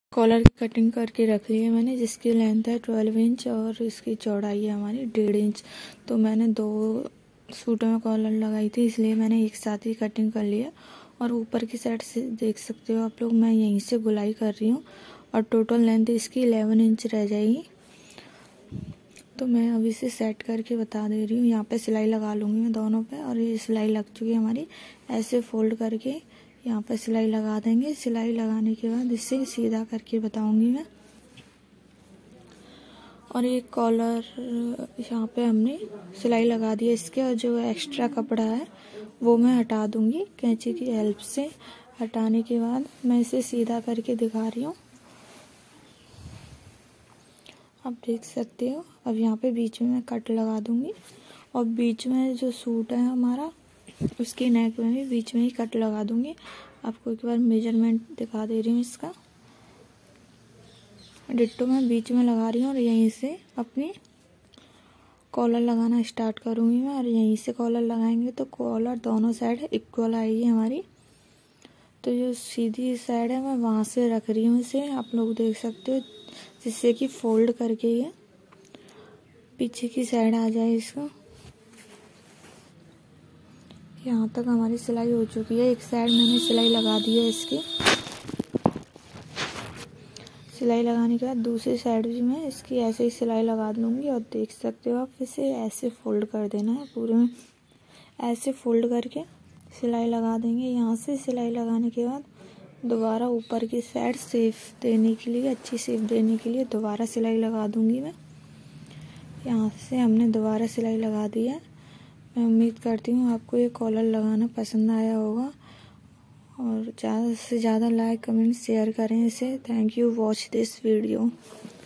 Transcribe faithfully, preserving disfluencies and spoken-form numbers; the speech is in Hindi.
कॉलर की कटिंग करके रख ली है मैंने, जिसकी लेंथ है ट्वेल्व इंच और इसकी चौड़ाई है हमारी डेढ़ इंच। तो मैंने दो सूटों में कॉलर लगाई थी, इसलिए मैंने एक साथ ही कटिंग कर लिया। और ऊपर की साइड से देख सकते हो आप लोग, मैं यहीं से गुलाई कर रही हूँ और टोटल लेंथ इसकी इलेवन इंच रह जाएगी। तो मैं अभी से सेट करके बता दे रही हूँ। यहाँ पे सिलाई लगा लूँगी मैं दोनों पे, और ये सिलाई लग चुकी है हमारी। ऐसे फोल्ड करके यहाँ पे सिलाई लगा देंगे। सिलाई लगाने के बाद इसे सीधा करके बताऊंगी मैं। और ये कॉलर यहाँ पे हमने सिलाई लगा दी है इसके, और जो एक्स्ट्रा कपड़ा है वो मैं हटा दूंगी कैंची की हेल्प से। हटाने के बाद मैं इसे सीधा करके दिखा रही हूँ, आप देख सकते हो। अब यहाँ पे बीच में मैं कट लगा दूंगी, और बीच में जो सूट है हमारा उसकी नेक में भी बीच में ही कट लगा दूंगी। आपको एक बार मेजरमेंट दिखा दे रही हूँ इसका। डिट्टो मैं बीच में लगा रही हूँ और यहीं से अपनी कॉलर लगाना स्टार्ट करूँगी मैं। और यहीं से कॉलर लगाएंगे तो कॉलर दोनों साइड इक्वल आएगी हमारी। तो जो सीधी साइड है मैं वहाँ से रख रही हूँ इसे, आप लोग देख सकते हो, जिससे कि फोल्ड करके ये पीछे की साइड आ जाए इसका। यहाँ तक हमारी सिलाई हो चुकी है। एक साइड मैंने सिलाई लगा दी है इसकी। सिलाई लगाने के बाद दूसरी साइड भी मैं इसकी ऐसे ही सिलाई लगा लूँगी। और देख सकते हो आप, इसे ऐसे फोल्ड कर देना है पूरे में। ऐसे फोल्ड करके सिलाई लगा देंगे। यहाँ से सिलाई लगाने के बाद दोबारा ऊपर की साइड शेप देने के लिए, अच्छी शेप देने के लिए दोबारा सिलाई लगा दूँगी मैं। यहाँ से हमने दोबारा सिलाई लगा दी है। मैं उम्मीद करती हूँ आपको ये कॉलर लगाना पसंद आया होगा, और ज़्यादा से ज़्यादा लाइक कमेंट शेयर करें इसे। Thank you watch this video.